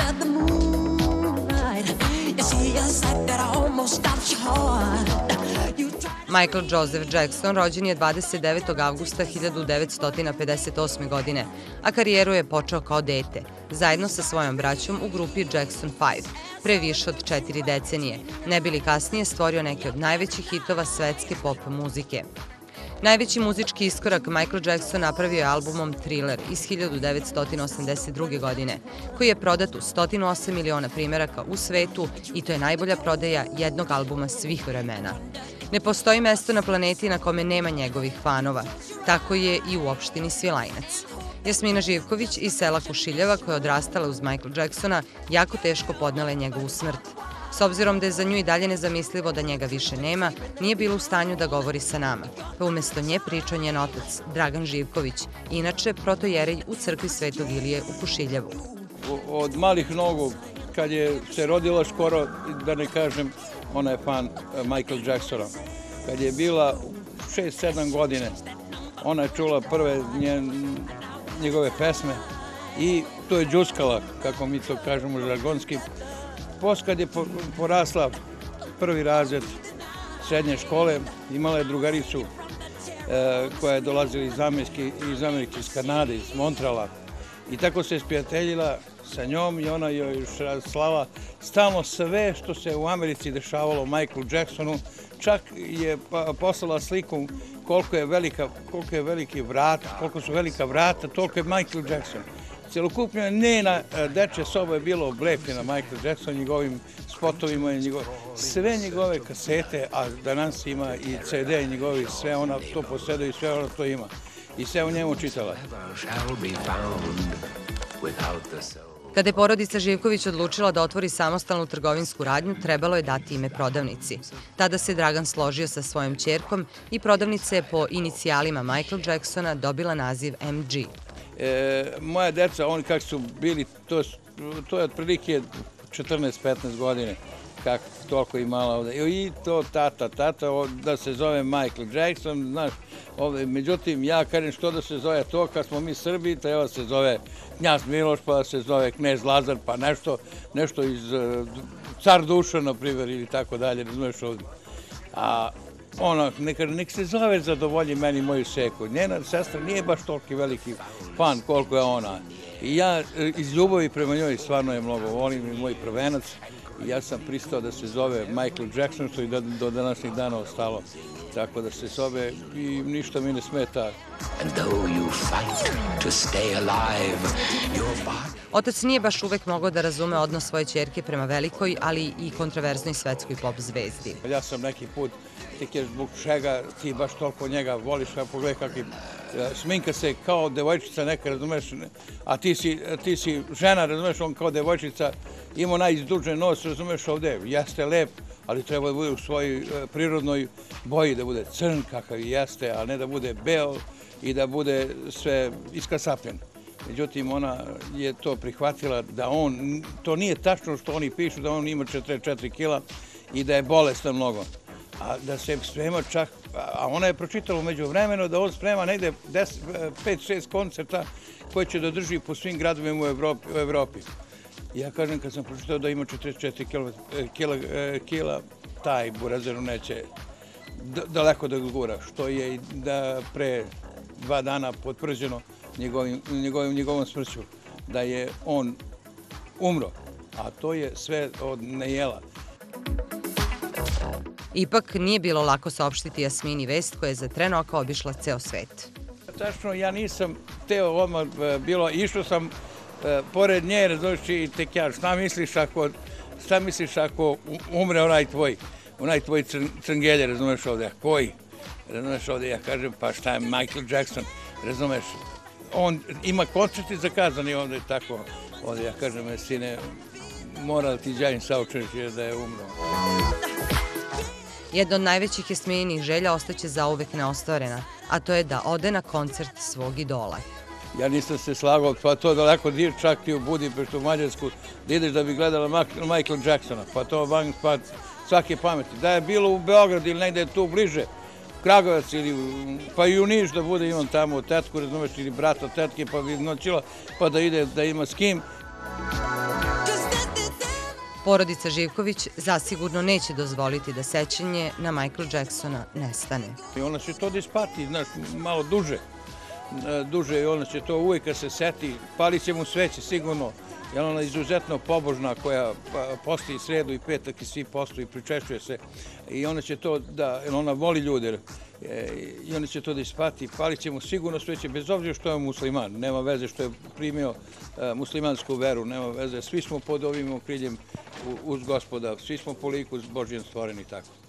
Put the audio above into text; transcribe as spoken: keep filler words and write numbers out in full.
at the moonlight. You see a sight that almost stops your heart. Michael Joseph Jackson rođen je dvadeset devetog avgusta hiljadu devetsto pedeset osme. godine, a karijeru je počeo kao dete, zajedno sa svojom braćom u grupi Jackson Five, pre više od četiri decenije, ne bi li kasnije stvorio neke od najvećih hitova svetske pop muzike. Najveći muzički iskorak Michael Jackson napravio je albumom Thriller iz hiljadu devetsto osamdeset druge. godine, koji je prodat u sto osam miliona primeraka u svetu i to je najbolja prodaja jednog albuma svih vremena. Ne postoji mesto na planeti na kome nema njegovih fanova. Tako je i u opštini Svilajnac. Jasmina Živković iz sela Kušiljeva, koja je odrastala uz Michaela Jacksona, jako teško podnela je njegovu smrt. S obzirom da je za nju i dalje nezamislivo da njega više nema, nije bila u stanju da govori sa nama, pa umesto nje pričao njen otac, Dragan Živković, inače protojerej u crkvi Svetog Ilije u Kušiljevu. Od malih nogu, kad je se rodila skoro, da ne kažem, ona je fan Michael Jacksona. Kad je bila šest sedam godine, ona je čula prve njegove pesme i to je džuskala, kako mi to kažemo žargonski. Poslije kad je porasla prvi razred srednje škole, imala je drugaricu koja je dolazila iz Amerike, iz Kanade, iz Montreala. I tako se sprijateljila sa njom i ona joj slala stalno sve što se u Americi dešavalo Michaelu Jacksonu. Čak je poslala sliku koliko je velika, koliko je veliki vrat, koliko su velika vrata, toliko je Michael Jackson. Celokupno njena dečja soba je bilo oblepljena Michael Jackson, njegovim spotovima, sve njegove kasete, a danas ima i ce de njegovi, sve ona to posjeduje i sve ona to ima. I sve u njemu čitala. Kada je porodica Živković odlučila da otvori samostalnu trgovinsku radnju, trebalo je dati ime prodavnici. Tada se Dragan složio sa svojom ćerkom i prodavnica je po inicijalima Michael Jacksona dobila naziv em dži. Moja deca, oni kako su bili, to je otprilike četrnaest petnaest godine, kako toliko imala ovde. I to tata, tata, da se zove Michael Jackson, znaš, međutim, ja kažem što da se zove to, kad smo mi Srbi, treba se zove Knjaz Miloš, pa da se zove Knez Lazar, pa nešto, nešto iz Car Dušan, na primjer, ili tako dalje, razumeš ovdje. A ono, nek se zove zadovolji meni moju seku. Njena sestra nije baš toliki veliki fan koliko je ona. I ja iz ljubavi prema njoj stvarno je mnogo volim i moj prvenac. I ja sam pristao da se zove Michael Jackson, što je do današnjih dana ostalo. Tako da se zove i ništa mi ne smeta. Otac nije baš uvek mogao da razume odnos svoje ćerke prema velikoj, ali i kontroverznoj svetskoj pop zvezdi. Ja sam neki put, ti kažeš zbog čega ti baš toliko njega voliš, pogledaj kakvi sminka se kao devojčica neka, razumeš, a ti si žena, razumeš, on kao devojčica ima najizdužen nos, razumeš, ovde jeste lep, ali treba da bude u svojoj prirodnoj boji, da bude crn kakav jeste, a ne da bude beo i da bude sve iskasapljen. Međutim, ona je to prihvatila da on, to nije tačno što oni pišu, da on ima četrdeset četiri kila i da je bolestan mnogo. A da se sprema čak, a ona je pročitala umeđu vremenu da on sprema negde pet šest koncerta koje će da drži po svim gradovima u Evropi. Ja kažem, kad sam pročitao da ima četrdeset četiri kila, taj burazeru neće daleko da ga gura, što je i da pre dva dana potvrđeno njegovom smrću, da je on umro, a to je sve od nejela. Ipak nije bilo lako saopštiti Jasmini vest koja je za tren oka obišla ceo svet. Tačno, ja nisam teo odmah bilo, išao sam pored nje, razumiješ, i tek ja, šta misliš ako, šta misliš ako umre onaj tvoj, onaj tvoj crngelje, razumiješ ovdje, koji? Razumiješ ovdje, ja kažem, pa šta je Michael Jackson, razumiješ, on ima koncerti zakazani ovdje, tako, ovdje, ja kažem, sine, mora ti džajim saučešće da je umro. Jedna od najvećih Jasmininih želja ostaće zauvek neostvarena, a to je da ode na koncert svog idola. Ja nisam se slagao, pa to daleko dir, čak ti u Budimpeštu, u Mađarsku, da ideš da bi gledala Michaela Jacksona, pa to van spad svake pameti. Da je bilo u Beogradu ili negde tu bliže, Kragovac ili pa i u Niš da bude, imam tamo tetku, razumeš, ili brata tetke, pa bi noćila, pa da ide da ima s kim. Porodica Živković zasigurno neće dozvoliti da sećanje na Michael Jacksona nestane. I ona će to da ispati, znaš, malo duže. Duže i ona će to uvijek kad se seti, palit će mu sveće sigurno, jer ona je izuzetno pobožna koja postoji sredu i petak i svi postoji, pričešćuje se i ona će to da, jer ona voli ljude i ona će to da ispati, palit će mu sigurno sveće, bez obzira što je musliman, nema veze što je primio muslimansku veru, nema veze, svi smo pod ovim okriljem uz Gospoda, svi smo po liku s Božjem stvoreni tako.